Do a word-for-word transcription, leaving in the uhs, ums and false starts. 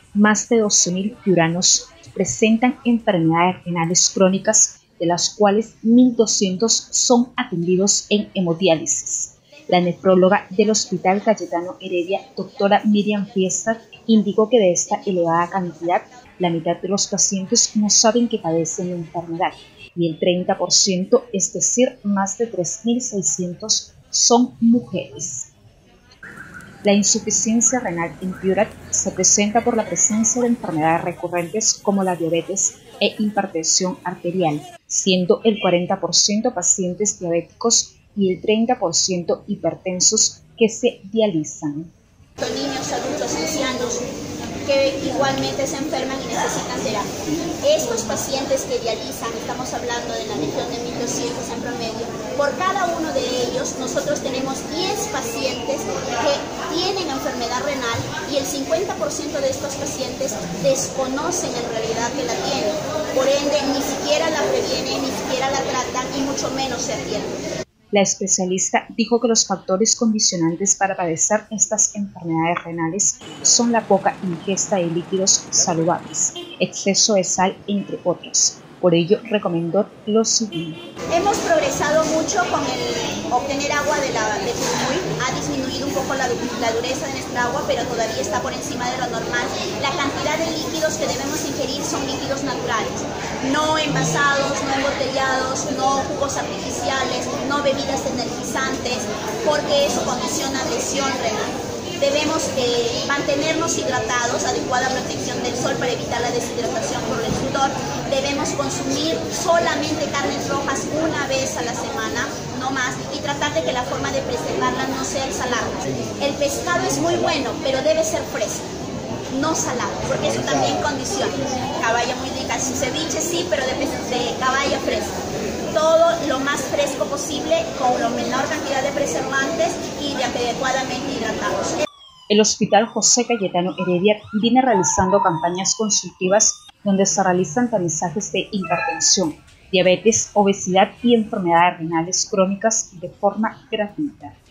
más de doce mil piuranos presentan enfermedades renales crónicas, de las cuales mil doscientos son atendidos en hemodiálisis. La nefróloga del Hospital Cayetano Heredia, doctora Miriam Fiesta, indicó que de esta elevada cantidad, la mitad de los pacientes no saben que padecen la enfermedad y el treinta por ciento, es decir, más de tres mil seiscientos, son mujeres. La insuficiencia renal en Piura se presenta por la presencia de enfermedades recurrentes como la diabetes e hipertensión arterial, siendo el cuarenta por ciento pacientes diabéticos y el treinta por ciento hipertensos que se dializan. Niños, adultos, ancianos que igualmente se enferman y necesitan terapia. Estos pacientes que dializan, estamos hablando de la región de mil doscientos en promedio, por cada uno de ellos nosotros tenemos diez pacientes que tienen enfermedad renal y el cincuenta por ciento de estos pacientes desconocen en realidad que la tienen. Por ende, ni siquiera la previenen, ni siquiera la tratan y mucho menos se atienden. La especialista dijo que los factores condicionantes para padecer estas enfermedades renales son la poca ingesta de líquidos saludables, exceso de sal, entre otros. Por ello, recomendó lo siguiente. Hemos progresado mucho con el obtener agua de la de Tuyumuy. Ha disminuido un poco la, la dureza de nuestra agua, pero todavía está por encima de lo normal. La cantidad de líquidos que debemos ingerir son líquidos naturales, no envasados, no embotellados, no jugos artificiales, no bebidas energizantes, porque eso condiciona lesión renal. Debemos eh, mantenernos hidratados, adecuada protección del sol para evitar la deshidratación por el sudor. Debemos consumir solamente carnes rojas una vez a la semana, no más, y tratar de que la forma de preservarla no sea el salado. El pescado es muy bueno, pero debe ser fresco, no salado, porque eso también condiciona. Caballa muy rica, su ceviche sí, pero de, de caballa fresca. Todo lo más fresco posible, con la menor cantidad de preservantes y de adecuadamente hidratados. El Hospital José Cayetano Heredia viene realizando campañas consultivas donde se realizan tamizajes de hipertensión, diabetes, obesidad y enfermedades renales crónicas de forma gratuita.